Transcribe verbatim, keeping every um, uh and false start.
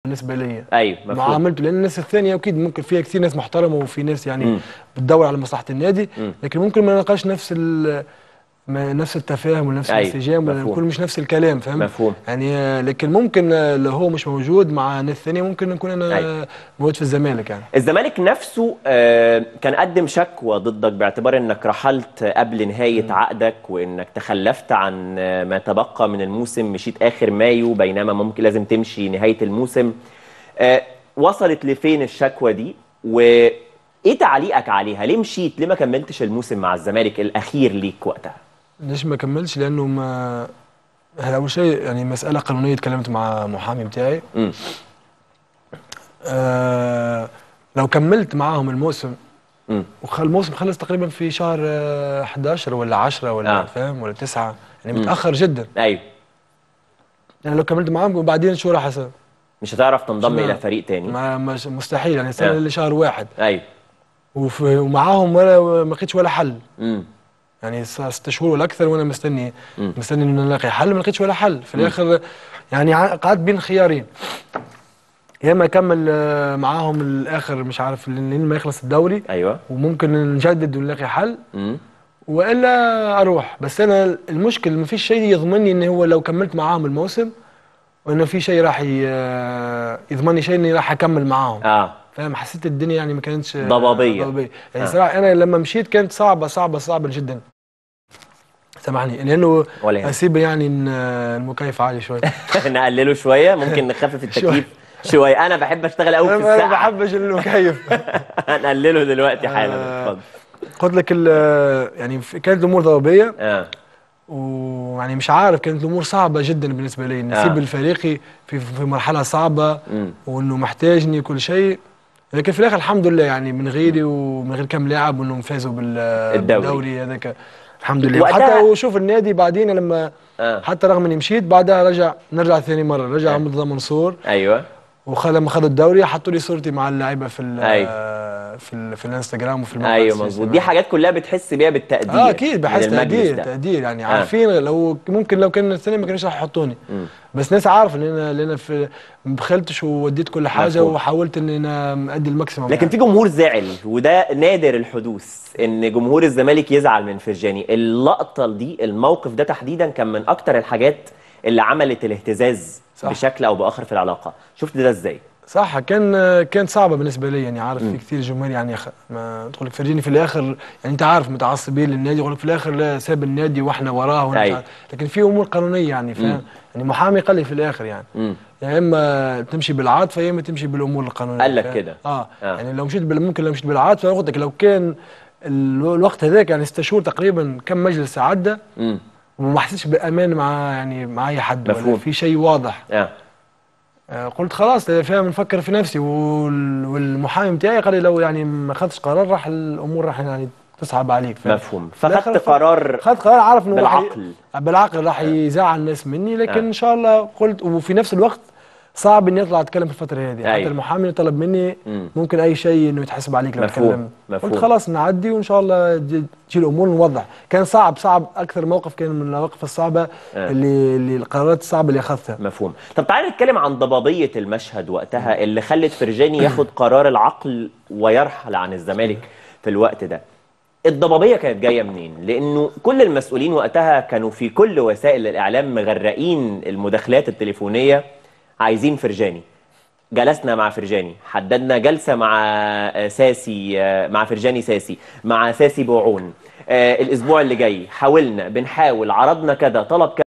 بالنسبه لي. ايوه مفهوم. معاملته، لان الناس الثانيه اكيد ممكن فيها كثير ناس محترمه وفي ناس يعني م. بتدور على مصلحه النادي، م. لكن ممكن ما نلقاش نفس ال نفس التفاهم ونفس أيوة. الانسجام، ونكون مش نفس الكلام، فهمت؟ مفهوم. يعني لكن ممكن لو هو مش موجود مع ناس ثانيه ممكن نكون انا أيوة. موجود في الزمالك. يعني الزمالك نفسه كان قدم شكوى ضدك باعتبار انك رحلت قبل نهايه م. عقدك، وانك تخلفت عن ما تبقى من الموسم، مشيت اخر مايو بينما ممكن لازم تمشي نهايه الموسم. وصلت لفين الشكوى دي؟ وايه تعليقك عليها؟ ليه مشيت؟ ليه ما كملتش الموسم مع الزمالك الاخير ليك وقتها؟ ليش ما كملش؟ لانه ما اول شيء يعني مساله قانونيه، اتكلمت مع محامي بتاعي. امم آه لو كملت معاهم الموسم، امم وخل الموسم خلص تقريبا في شهر آه حداشر ولا عشرة ولا آه. فاهم، ولا تسعة، يعني مم. متاخر جدا. ايوه. يعني لو كملت معاهم وبعدين شو راح اسوي؟ مش هتعرف تنضم الى فريق تاني. ما مستحيل، يعني السنه آه. اللي شهر واحد. ايوه. ومعاهم ولا ما لقيتش ولا حل. امم يعني ست شهور ولا اكثر وانا مستني مم. مستني انه نلاقي حل، ما لقيتش ولا حل. في الاخر يعني قعدت بين خيارين، يا اما اكمل معاهم الاخر مش عارف لين ما يخلص الدوري، ايوه، وممكن نجدد ونلاقي حل، امم والا اروح. بس انا المشكل ما فيش شيء يضمنني ان هو لو كملت معاهم الموسم وانه في شيء راح يضمنني شيء اني راح اكمل معاهم. اه فاهم؟ حسيت الدنيا يعني ما كانتش ضبابيه ضبابيه. يعني آه. صراحه انا لما مشيت كانت صعبه صعبه صعبه جدا، سامحني، لانه اسيب يعني المكيف عالي شويه. نقلله شويه، ممكن نخفف التكييف شويه. انا بحب اشتغل قوي في الساعه، انا ما بحبش المكيف. هنقلله دلوقتي حالا. اتفضل. قلت لك يعني كانت الامور ضبابيه، اه ويعني مش عارف، كانت الامور صعبه جدا بالنسبه لي، نسيب آه. فريقي في في مرحله صعبه، م. وانه محتاجني كل شيء، لكن في الاخر الحمد لله يعني من غيري ومن غير كم لاعب وانهم فازوا بالدوري هذاك الحمد لله. وحتى وشوف النادي بعدين لما آه. حتى رغم اني مشيت بعدها رجع نرجع ثاني مره رجع آه. مرتضى منصور. ايوه. ولما خدوا الدوري حطوا لي صورتي مع اللعيبه في ال أيوة. في ال في الانستغرام وفي الموقع. ايوه مظبوط. دي حاجات كلها بتحس بيها بالتقدير. اه اكيد بحس تقدير تقدير يعني آه. عارفين لو ممكن لو كان الثاني ما كانوش راح يحطوني، م. بس ناس عارفه ان انا لان في ما بخلتش ووديت كل حاجه مفهوم. وحاولت ان انا ادي الماكسيموم. لكن يعني في جمهور زعل، وده نادر الحدوث ان جمهور الزمالك يزعل من فرجاني. اللقطه دي، الموقف ده تحديدا، كان من اكتر الحاجات اللي عملت الاهتزاز صح. بشكل او باخر في العلاقه. شفت ده ازاي؟ صح، كان كان صعبه بالنسبه لي، يعني عارف م. في كثير جمهور يعني خ... ما تقول لك فرجيني في الاخر، يعني انت عارف متعصبين للنادي، يقول لك في الاخر لا ساب النادي واحنا وراه، أيوة. لكن في امور قانونيه يعني فاهم، يعني محامي قال لي في الاخر يعني م. يا اما تمشي بالعاطفه يا اما تمشي بالامور القانونيه. قال لك كده آه. اه يعني لو مشيت بال... ممكن لو مشيت بالعاطفه قلت لك لو كان الوقت هذاك يعني ست شهور تقريبا كم مجلس عدى وما حسيتش بامان مع يعني مع اي حد مفهوم. ولا في شيء واضح آه. قلت خلاص فاهم نفكر في نفسي، والمحامي بتاعي قال لي لو يعني ما خدتش قرار راح الامور راح يعني تصعب عليك. مفهوم. فخدت قرار خدت قرار عارف انه بالعقل بالعقل راح يزعل الناس مني، لكن آه. ان شاء الله قلت. وفي نفس الوقت صعب اني اطلع اتكلم في الفتره هذه. أيوة. حتى المحامي طلب مني مم. ممكن اي شيء انه يتحسب عليك لو اتكلم. قلت خلاص نعدي وان شاء الله تجي الامور نوضح. كان صعب صعب اكثر موقف كان من المواقف الصعبه آه. اللي اللي القرارات الصعبه اللي اخذتها. مفهوم. طب تعالى نتكلم عن ضبابيه المشهد وقتها اللي خلت فرجاني ياخد قرار العقل ويرحل عن الزمالك في الوقت ده. الضبابيه كانت جايه منين؟ لانه كل المسؤولين وقتها كانوا في كل وسائل الاعلام مغرقين المداخلات التليفونيه عايزين فرجاني. جلسنا مع فرجاني، حددنا جلسه مع ساسي، مع فرجاني ساسي، مع ساسي بوعون. الاسبوع اللي جاي حاولنا بنحاول، عرضنا كذا، طلب كذا.